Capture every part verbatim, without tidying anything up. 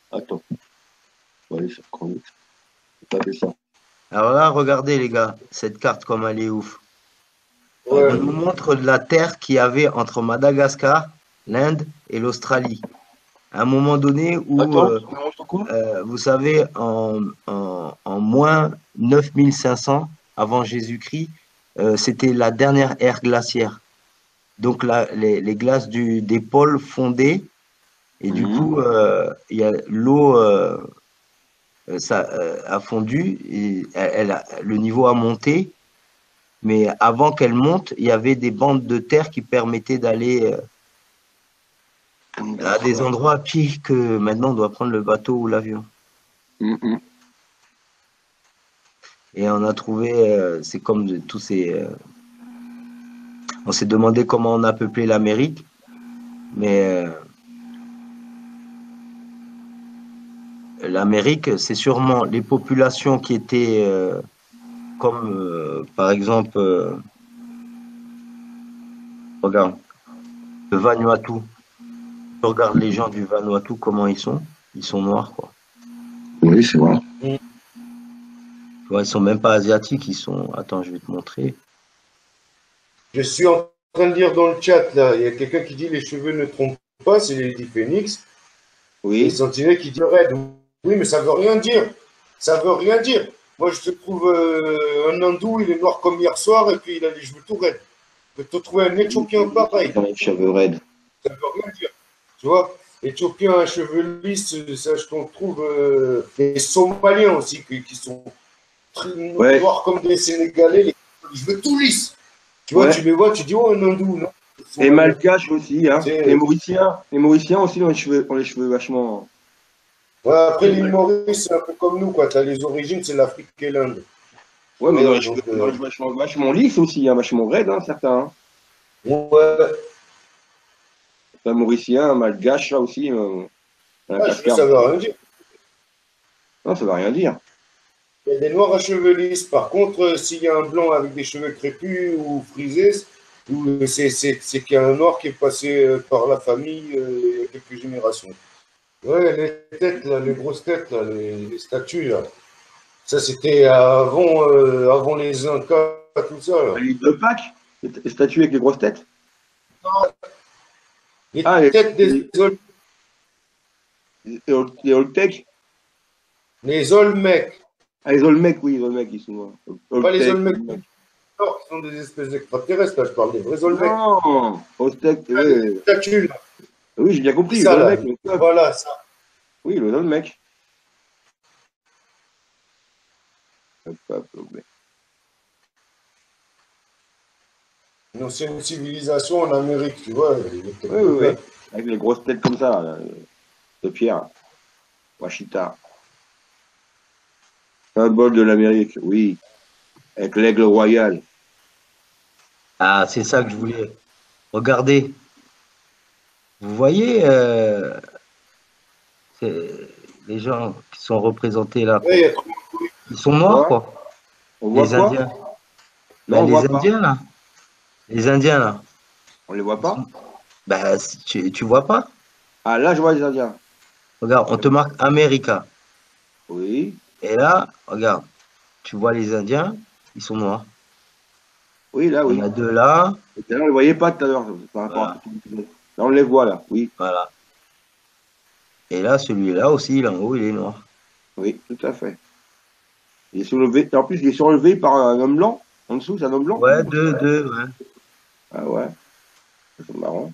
Attends, on va aller sur Chromix. Taper ça. Alors là, regardez les gars, cette carte comme elle est ouf. On Ouais. nous montre de la terre qu'il y avait entre Madagascar, l'Inde et l'Australie. À un moment donné où, Attends, euh, tu me montres quoi? euh, vous savez, en, en, en moins neuf mille cinq cents avant Jésus-Christ, euh, c'était la dernière ère glaciaire. Donc là, les, les glaces du, des pôles fondaient et du Mhm. coup, euh, il y a l'eau euh, ça euh, a fondu et elle, elle a- le niveau a monté. Mais avant qu'elle monte, il y avait des bandes de terre qui permettaient d'aller euh, à des D'accord. endroits à pied que maintenant on doit prendre le bateau ou l'avion. Mhm. Et on a trouvé, euh, c'est comme de, tous ces. Euh, on s'est demandé comment on a peuplé l'Amérique, mais euh, l'Amérique, c'est sûrement les populations qui étaient euh, comme, euh, par exemple, euh, regarde, le Vanuatu. Tu regardes les gens du Vanuatu, comment ils sont. Ils sont noirs, quoi. Oui, c'est vrai. Tu vois, ils sont même pas asiatiques, ils sont. Attends, je vais te montrer. Je suis en train de lire dans le chat, là. Il y a quelqu'un qui dit les cheveux ne trompent pas, c'est Lady Phoenix. Et Oui. Sentinelle qui dit Red. Oui, mais ça veut rien dire. Ça veut rien dire. Moi, je te trouve euh, un hindou, il est noir comme hier soir, et puis il a les cheveux tout raides. Je peux te trouver un éthiopien pareil. Dans les cheveux raides. Ça veut rien dire. Tu vois, éthiopien à cheveux lisses, ça, je t'en trouve. Euh, les Somaliens aussi, qui, qui sont très Ouais, noirs comme des Sénégalais, les cheveux tout lisses. Tu vois, tu ouais. les vois, tu dis, oh, un hindou, non. Et Somalien. malgache aussi, hein. Les C'est- Mauriciens, les Mauriciens aussi ont les cheveux, ont les cheveux vachement. Ouais, après, l'île Maurice, c'est un peu comme nous, quoi. T'as les origines, c'est l'Afrique et l'Inde. Tu Ouais, mais dans vois, les cheveux, donc, dans euh, les cheveux vachement, vachement lisses aussi, hein, vachement raides, hein, certains. Hein. ouais, Un Mauricien, un malgache, là aussi, euh, un ah, je veux, cascade. ça veut rien dire. Non, ça veut rien dire. Il y a des noirs à cheveux lisses. Par contre, euh, s'il y a un blanc avec des cheveux crépus ou frisés, ou, euh, c'est c'est- c'est qu'il y a un noir qui est passé euh, par la famille euh, il y a quelques générations. Ouais, les têtes, là, les grosses têtes, là, les, les statues, là. Ça, c'était avant, euh, avant les Incas, tout ça, là. Les deux Pâques, les les statues avec les grosses têtes. Les Ah, les, têtes des les, Ol- les, les Oltecs. les Olmecs. Ah, les Olmecs, oui, les Olmecs, ils sont. euh, Pas les Oltecs, Olmecs Olmecs. nord, qui sont des espèces d'extraterrestres, là, je parle des vrais Olmecs. Non, Oltecs, Ah, les oui. statues, là. Oui, j'ai bien C'est compris, les ça, là. Olmecs, le peuple. Voilà, ça. Oui, les Olmecs. Le peuple, Olmec. Une ancienne civilisation en Amérique, tu vois. Il y a Oui, peut-être des oui, oui. peuples. Avec les grosses têtes comme ça, là, de pierre. Washita. Symbole de l'Amérique, oui. Avec l'aigle royal. Ah, c'est ça que je voulais. Regardez, vous voyez euh, c'est- les gens qui sont représentés là, Ouais, il quoi. y a trop- Ils sont noirs, Quoi? quoi. On voit Les quoi? Indiens. Non, Ben, on les voit pas. Indiens, là. Les Indiens, là. On les voit Ils pas? sont... Ben, si tu, tu vois pas? Ah, là, je vois les Indiens. Regarde, on te marque America. Oui. Et là, regarde, tu vois les Indiens, ils sont noirs. Oui, là, Il y en oui. a deux là. Et là, on ne les voyait pas tout à l'heure, par rapport à ce Voilà, que tu me disais. Là, on les voit, là. Oui. voilà. Et là, celui-là aussi, là en haut, il est noir. Oui, tout à fait. Il est soulevé. En plus, il est surlevé par un homme blanc. En dessous, c'est un homme blanc. Ouais, deux, deux, ouais. Ah ouais, c'est marrant.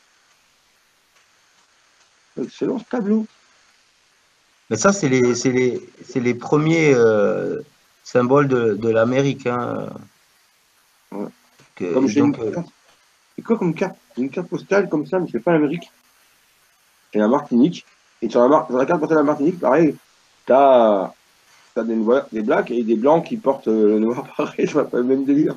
Excellent ce tableau. Mais ça, c'est les, c'est les, c'est les premiers euh, symboles de, de l'Amérique, hein. Ouais. Que- Comme et j'ai une donc, euh, carte. C'est quoi comme carte? Une carte postale comme ça, mais c'est pas l'Amérique. C'est la Martinique. Et sur la, mar... sur la carte postale de la Martinique, pareil, t'as t'as des, noirs- des blacks et des blancs qui portent euh, le noir pareil, je m'appelle le même délire.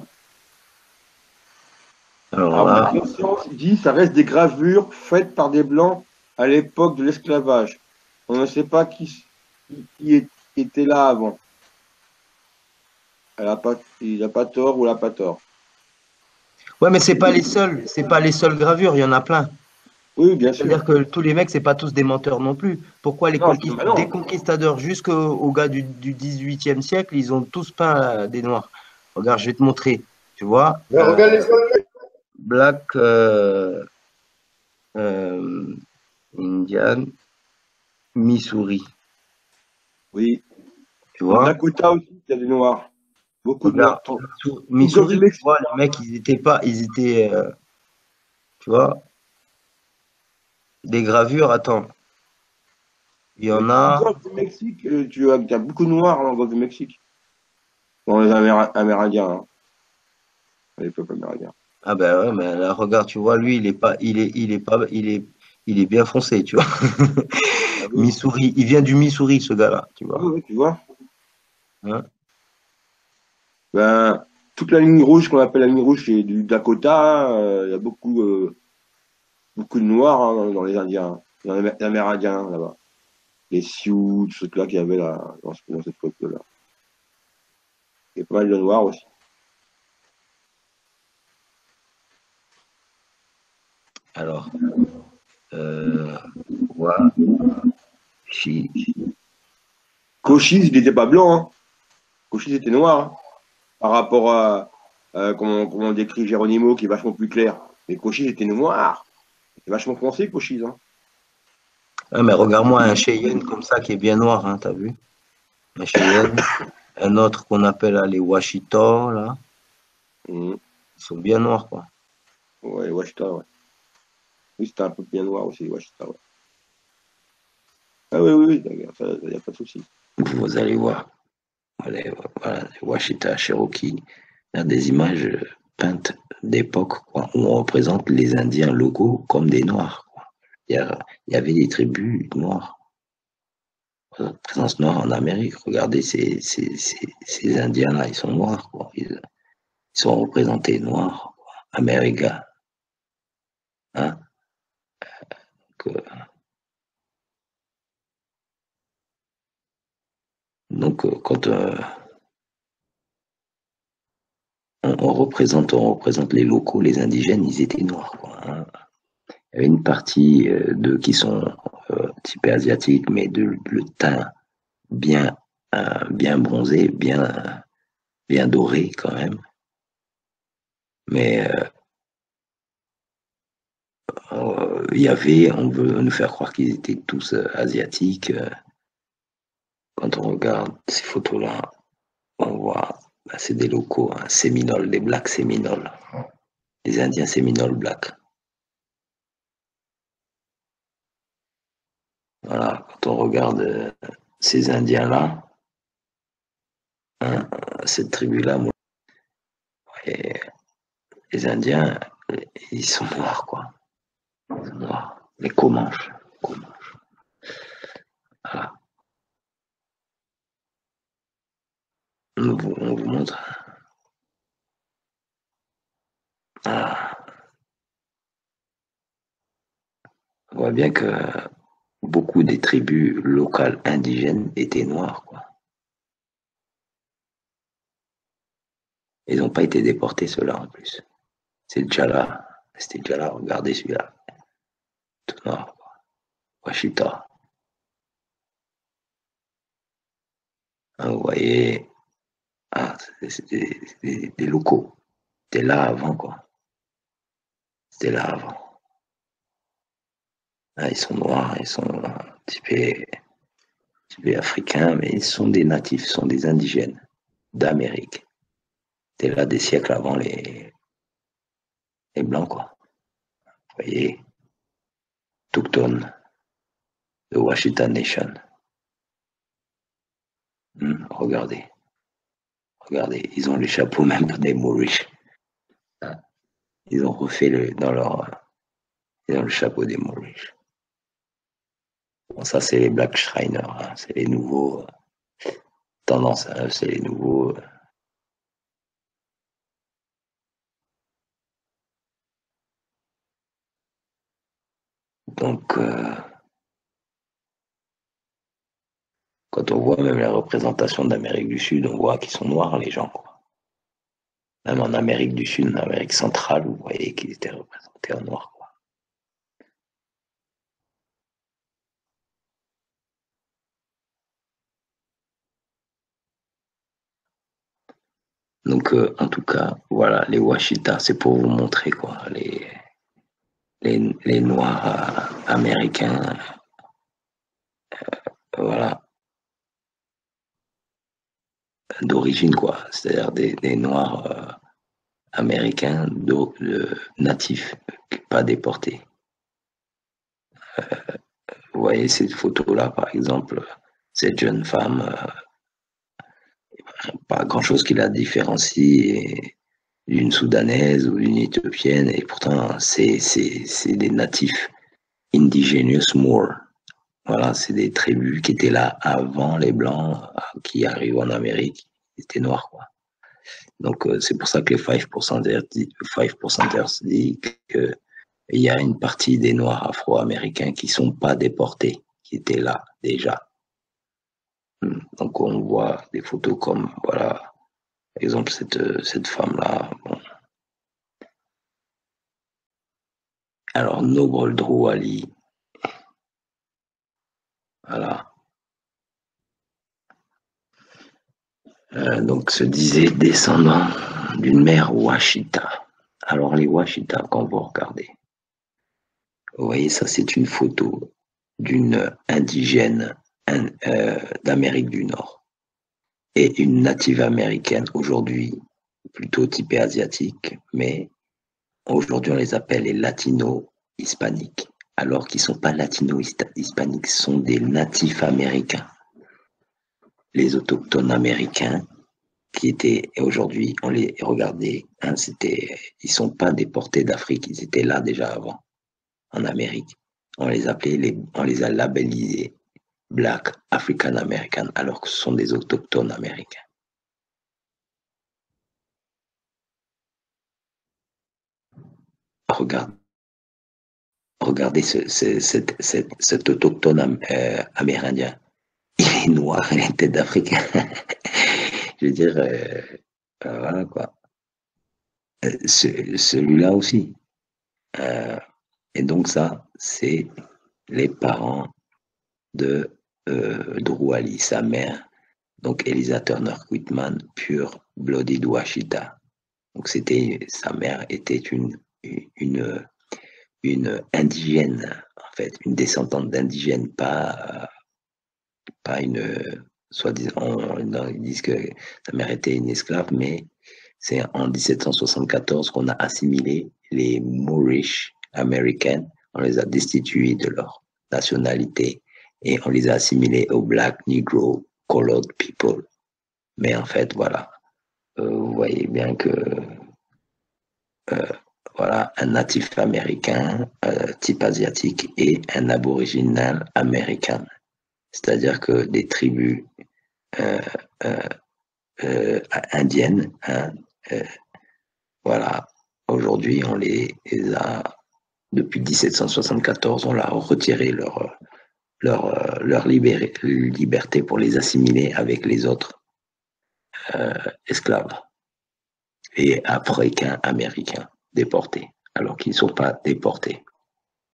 alors Alors, ma là, conscience dit, ça reste des gravures faites par des blancs à l'époque de l'esclavage. On ne sait pas qui, qui, qui est- qui était là avant. Elle a pas, il n'a pas tort ou elle n'a pas tort. ouais, mais c'est pas les seuls, c'est pas les seules gravures, il y en a plein. Oui, bien sûr. C'est-à-dire que tous les mecs, c'est pas tous des menteurs non plus. Pourquoi les Non, c'est- conquist- bah des non. conquistadors jusqu'aux gars du, du dix-huitième siècle, ils ont tous peint euh, des noirs. Regarde, je vais te montrer. Tu vois, Mais euh, regarde les autres. Black euh, euh, Indian, Missouri. Oui. Tu Au vois, Dakota aussi, il y a des noirs. Beaucoup de regarde, noirs. Tout Missou- tout le golfe du Missouri, tu Mexique. vois, les mecs, ils étaient pas, ils étaient, euh, tu vois, des gravures. Attends, il y Mais en tout le a. golfe du Mexique, euh, tu as, il y a beaucoup de noirs dans le golfe du Mexique. Dans les Améra- Amérindiens, hein, les peuples amérindiens. Ah ben ouais, mais là, regarde, tu vois, lui, il est pas, il est, il est pas, il est, il est bien foncé, tu vois. Ah oui, Missouri, il vient du Missouri, ce gars-là, tu oui, vois. oui, tu vois. Hein. Ben, toute la ligne rouge qu'on appelle la ligne rouge, c'est du Dakota. euh, Il y a beaucoup, euh, beaucoup de noirs hein, dans, dans les Indiens, hein, dans les Amé- Amérindiens là-bas. Les Sioux, tout ce truc-là qu'il y avait là, dans, ce- dans cette peuple-là. Il y a pas mal de noirs aussi. Alors, euh, voilà, chi, Cochise, il n'était pas blanc, hein. Cochise était noir, hein, par rapport à, à comment, comment on décrit Geronimo, qui est vachement plus clair. Mais Cochise était noir. C'est vachement foncé, Cochise, hein. ah, mais regarde-moi un Cheyenne comme ça qui est bien noir, hein, t'as vu? Un Cheyenne, un autre qu'on appelle là, les Washita, là, Mhm. ils sont bien noirs, quoi. Ouais, Washita, ouais. Oui, c'était un peu bien noir aussi, Washita, ouais. Ah oui, oui, oui, d'accord, ça, il n'y a pas de souci. Vous allez voir, voilà, voilà, les Washita, Cherokee, il y a des images euh, peintes d'époque, quoi, où on représente les Indiens locaux comme des noirs, quoi. Il y, a- il y avait des tribus noires, euh, présence noire en Amérique. Regardez ces, ces, ces, ces Indiens-là, ils sont noirs, quoi. Ils, ils sont représentés noirs, quoi. Américains, hein. Que- donc, euh, quand euh, on, on représente, on représente les locaux, les indigènes, ils étaient noirs, quoi, hein. Il y avait une partie euh, d'eux qui sont euh, typés asiatiques, mais de, le teint bien, euh, bien bronzé, bien, bien doré quand même. Mais euh, euh, il y avait, on veut nous faire croire qu'ils étaient tous euh, asiatiques. euh. Quand on regarde ces photos-là, on voit, bah, c'est des locaux, hein, Séminoles, des Blacks Séminoles, des Indiens Séminoles Blacks. Voilà, quand on regarde euh, ces Indiens-là, hein, cette tribu-là, moi, et les Indiens, ils sont noirs, quoi. Ils sont noirs. Les Comanches. Comanches. Voilà. On vous, on vous montre. Voilà. On voit bien que beaucoup des tribus locales indigènes étaient noires, quoi. Ils n'ont pas été déportés, ceux-là, en plus. C'est déjà là. C'était déjà là. Regardez celui-là. Tout noir, quoi. Washita. Hein, vous voyez. Ah, c'est des, des, des locaux. C'était là avant, quoi. C'était là avant. Ah, ils sont noirs, ils sont typés, typés africains, mais ils sont des natifs, ils sont des indigènes d'Amérique. C'était là des siècles avant les, les Blancs, quoi. Vous voyez, Tucton, de Washington Nation. Hmm, regardez, regardez, ils ont les chapeaux même des Moorish. Ils ont refait le, dans leur, ils ont le chapeau des Moorish. Bon, ça, c'est les Black Shriners, hein, c'est les nouveaux, euh, tendances, hein, c'est les nouveaux. Euh, donc, euh, quand on voit même la représentation d'Amérique du Sud, on voit qu'ils sont noirs, les gens, quoi. Même en Amérique du Sud, en Amérique centrale, vous voyez qu'ils étaient représentés en noir, quoi. Donc, euh, en tout cas, voilà, les Ouachitas, c'est pour vous montrer, quoi, les, les, les Noirs euh, américains, euh, voilà, d'origine, quoi, c'est-à-dire des, des Noirs euh, américains de, de, natifs, pas déportés. Euh, vous voyez cette photo-là, par exemple, cette jeune femme, euh, pas grand-chose qui la différencie d'une Soudanaise ou d'une Éthiopienne, et pourtant, c'est des natifs indigenous Moor. Voilà, c'est des tribus qui étaient là avant les Blancs qui arrivent en Amérique. Ils étaient noirs, quoi. Donc, euh, c'est pour ça que les cinq pour cent disent qu'il y a une partie des Noirs afro-américains qui ne sont pas déportés, qui étaient là déjà. Donc, on voit des photos comme, voilà, par exemple, cette, cette femme-là. Bon. Alors, Noble Drew Ali. Voilà. Euh, donc, se disait descendant d'une mère Ouachita. Alors, les Ouachita, quand vous regardez, vous voyez, ça, c'est une photo d'une indigène euh, d'Amérique du Nord et une native américaine, aujourd'hui plutôt typée asiatique, mais aujourd'hui, on les appelle les latino-hispaniques, alors qu'ils ne sont pas latino-hispaniques, ce sont des natifs américains. Les autochtones américains, qui étaient, et aujourd'hui, on les regardait, hein, c'était, ils sont pas déportés d'Afrique, ils étaient là déjà avant, en Amérique. On les appelait, les, on les a labellisés Black African American, alors que ce sont des autochtones américains. Regarde, regardez ce, ce, cet, cet, cet autochtone euh, amérindien. Il est noir, il a une tête d'Africain. Je veux dire, euh, euh, voilà quoi. Euh, ce, celui-là aussi. Euh, et donc ça, c'est les parents de euh, Drew Ali, sa mère, donc Eliza Turner Whitman, pure blooded Ouachita. Donc c'était, sa mère était une, une, une indigène, en fait, une descendante d'indigène, pas, pas une, soi-disant, ils disent que sa mère était une esclave, mais c'est en dix-sept cent soixante-quatorze qu'on a assimilé les Moorish Americans, on les a destitués de leur nationalité et on les a assimilés aux Black, Negro, Colored People. Mais en fait, voilà, euh, vous voyez bien que euh, voilà, un natif américain, euh, type asiatique, et un aboriginal américain. C'est-à-dire que des tribus euh, euh, euh, indiennes, hein, euh, voilà, aujourd'hui, on les, les a, depuis dix-sept cent soixante-quatorze, on leur a retiré leur, leur, leur libéré, liberté pour les assimiler avec les autres euh, esclaves et africains américains déportés, alors qu'ils ne sont pas déportés.